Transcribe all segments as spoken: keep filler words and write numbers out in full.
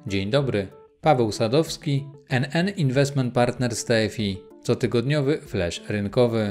Dzień dobry, Paweł Sadowski, N N Investment Partners T F I, cotygodniowy flash rynkowy.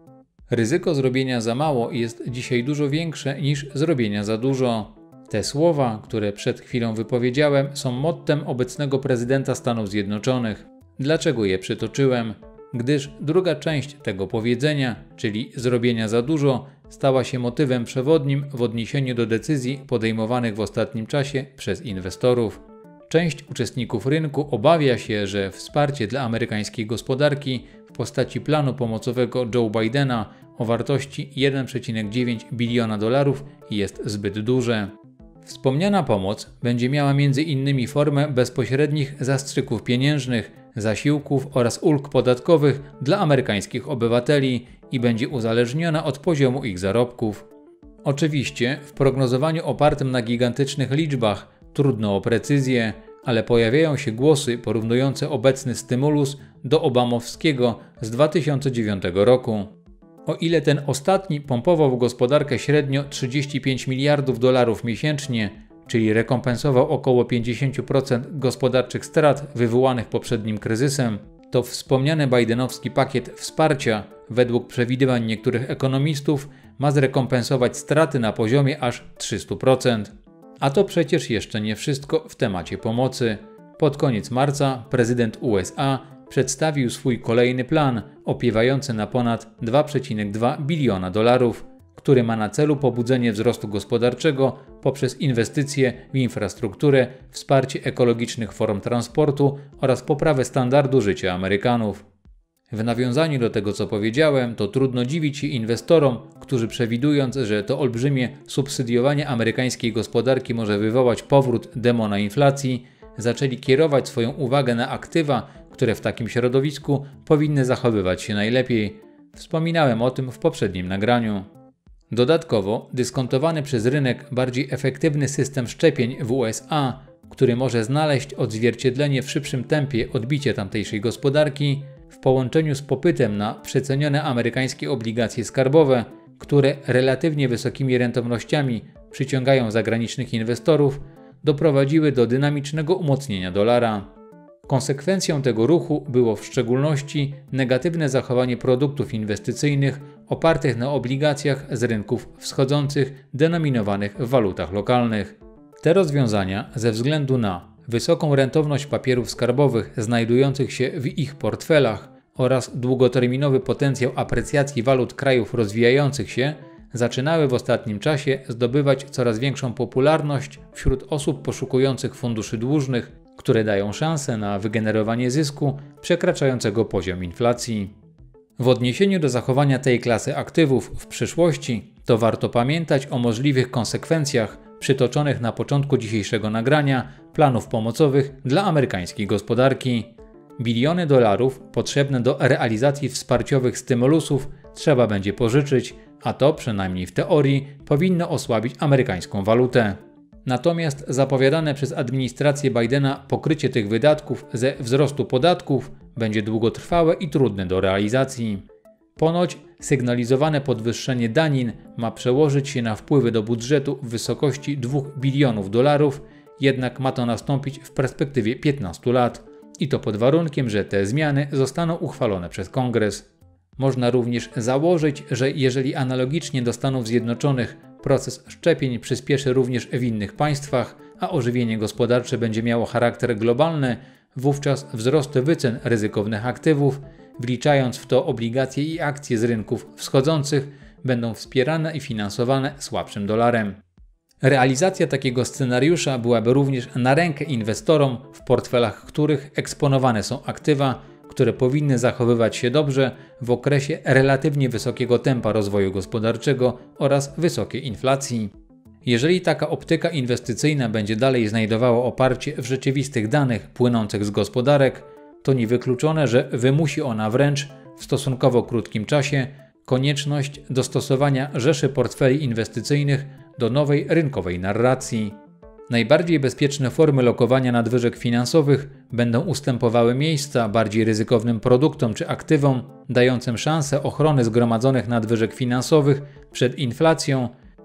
Ryzyko zrobienia za mało jest dzisiaj dużo większe niż zrobienia za dużo. Te słowa, które przed chwilą wypowiedziałem, są mottem obecnego prezydenta Stanów Zjednoczonych. Dlaczego je przytoczyłem? Gdyż druga część tego powiedzenia, czyli zrobienia za dużo, stała się motywem przewodnim w odniesieniu do decyzji podejmowanych w ostatnim czasie przez inwestorów. Część uczestników rynku obawia się, że wsparcie dla amerykańskiej gospodarki w postaci planu pomocowego Joe Bidena o wartości jeden przecinek dziewięć biliona dolarów jest zbyt duże. Wspomniana pomoc będzie miała między innymi formę bezpośrednich zastrzyków pieniężnych, zasiłków oraz ulg podatkowych dla amerykańskich obywateli i będzie uzależniona od poziomu ich zarobków. Oczywiście w prognozowaniu opartym na gigantycznych liczbach trudno o precyzję, ale pojawiają się głosy porównujące obecny stymulus do obamowskiego z dwa tysiące dziewiątego roku. O ile ten ostatni pompował w gospodarkę średnio trzydzieści pięć miliardów dolarów miesięcznie, czyli rekompensował około pięćdziesiąt procent gospodarczych strat wywołanych poprzednim kryzysem, to wspomniany bidenowski pakiet wsparcia, według przewidywań niektórych ekonomistów, ma zrekompensować straty na poziomie aż trzysta procent. A to przecież jeszcze nie wszystko w temacie pomocy. Pod koniec marca prezydent U S A przedstawił swój kolejny plan, opiewający na ponad dwa przecinek dwa biliona dolarów, który ma na celu pobudzenie wzrostu gospodarczego poprzez inwestycje w infrastrukturę, wsparcie ekologicznych form transportu oraz poprawę standardu życia Amerykanów. W nawiązaniu do tego, co powiedziałem, to trudno dziwić się inwestorom, którzy przewidując, że to olbrzymie subsydiowanie amerykańskiej gospodarki może wywołać powrót demona inflacji, zaczęli kierować swoją uwagę na aktywa, które w takim środowisku powinny zachowywać się najlepiej. Wspominałem o tym w poprzednim nagraniu. Dodatkowo dyskontowany przez rynek bardziej efektywny system szczepień w U S A, który może znaleźć odzwierciedlenie w szybszym tempie odbicia tamtejszej gospodarki, w połączeniu z popytem na przecenione amerykańskie obligacje skarbowe, które relatywnie wysokimi rentownościami przyciągają zagranicznych inwestorów, doprowadziły do dynamicznego umocnienia dolara. Konsekwencją tego ruchu było w szczególności negatywne zachowanie produktów inwestycyjnych opartych na obligacjach z rynków wschodzących denominowanych w walutach lokalnych. Te rozwiązania ze względu na wysoką rentowność papierów skarbowych znajdujących się w ich portfelach oraz długoterminowy potencjał aprecjacji walut krajów rozwijających się zaczynały w ostatnim czasie zdobywać coraz większą popularność wśród osób poszukujących funduszy dłużnych, które dają szansę na wygenerowanie zysku przekraczającego poziom inflacji. W odniesieniu do zachowania tej klasy aktywów w przyszłości, to warto pamiętać o możliwych konsekwencjach przytoczonych na początku dzisiejszego nagrania planów pomocowych dla amerykańskiej gospodarki. Biliony dolarów potrzebne do realizacji wsparciowych stymulusów trzeba będzie pożyczyć, a to przynajmniej w teorii powinno osłabić amerykańską walutę. Natomiast zapowiadane przez administrację Bidena pokrycie tych wydatków ze wzrostu podatków będzie długotrwałe i trudne do realizacji. Ponoć sygnalizowane podwyższenie danin ma przełożyć się na wpływy do budżetu w wysokości dwóch bilionów dolarów, jednak ma to nastąpić w perspektywie piętnastu lat i to pod warunkiem, że te zmiany zostaną uchwalone przez Kongres. Można również założyć, że jeżeli analogicznie do Stanów Zjednoczonych proces szczepień przyspieszy również w innych państwach, a ożywienie gospodarcze będzie miało charakter globalny, wówczas wzrosty wycen ryzykownych aktywów, wliczając w to obligacje i akcje z rynków wschodzących, będą wspierane i finansowane słabszym dolarem. Realizacja takiego scenariusza byłaby również na rękę inwestorom, w portfelach których eksponowane są aktywa, które powinny zachowywać się dobrze w okresie relatywnie wysokiego tempa rozwoju gospodarczego oraz wysokiej inflacji. Jeżeli taka optyka inwestycyjna będzie dalej znajdowała oparcie w rzeczywistych danych płynących z gospodarek, to niewykluczone, że wymusi ona wręcz w stosunkowo krótkim czasie konieczność dostosowania rzeszy portfeli inwestycyjnych do nowej rynkowej narracji. Najbardziej bezpieczne formy lokowania nadwyżek finansowych będą ustępowały miejsca bardziej ryzykownym produktom czy aktywom, dającym szansę ochrony zgromadzonych nadwyżek finansowych przed inflacją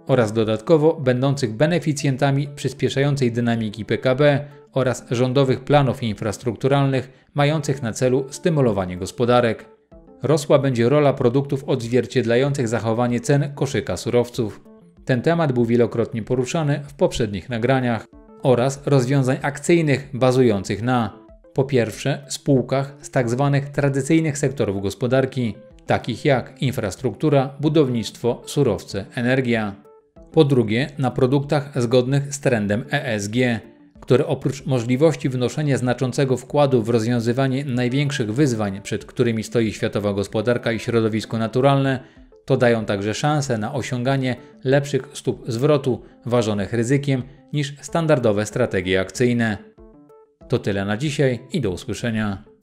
oraz dodatkowo będących beneficjentami przyspieszającej dynamiki P K B oraz rządowych planów infrastrukturalnych mających na celu stymulowanie gospodarek. Rosła będzie rola produktów odzwierciedlających zachowanie cen koszyka surowców. Ten temat był wielokrotnie poruszany w poprzednich nagraniach oraz rozwiązań akcyjnych bazujących na po pierwsze spółkach z tzw. tradycyjnych sektorów gospodarki, takich jak infrastruktura, budownictwo, surowce, energia. Po drugie na produktach zgodnych z trendem E S G, które oprócz możliwości wnoszenia znaczącego wkładu w rozwiązywanie największych wyzwań, przed którymi stoi światowa gospodarka i środowisko naturalne, to dają także szansę na osiąganie lepszych stóp zwrotu ważonych ryzykiem niż standardowe strategie akcyjne. To tyle na dzisiaj i do usłyszenia.